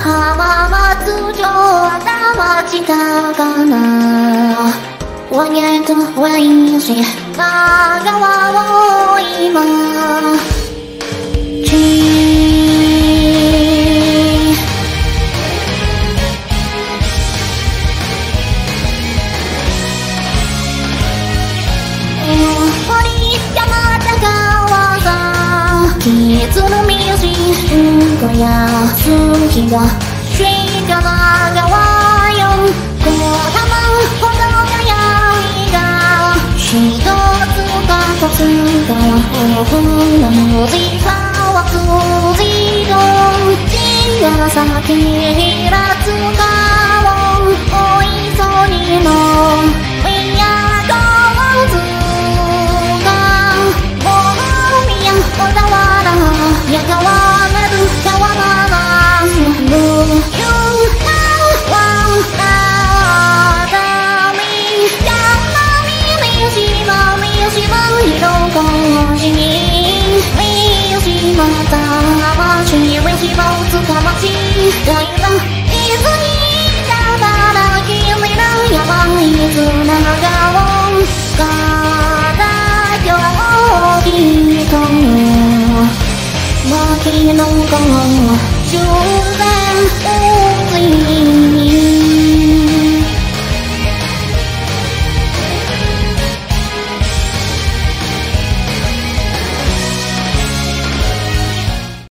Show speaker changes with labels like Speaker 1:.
Speaker 1: 浜松町頭近かなワニャとワインし長川を今いつのみよしうんこやすきがしがながわよこたまほどがやいがひとつかとつがおふのむじさわつじどじがさきひらつかをおいそにもみやどうずがおみやおだわやかわなるかわならすむゆなわなだみやなみみよしまみよしまひろこしにみよしまたましみよしまつかまちだいないずにだからきみなやばいつながをかだよきと牧野川終電大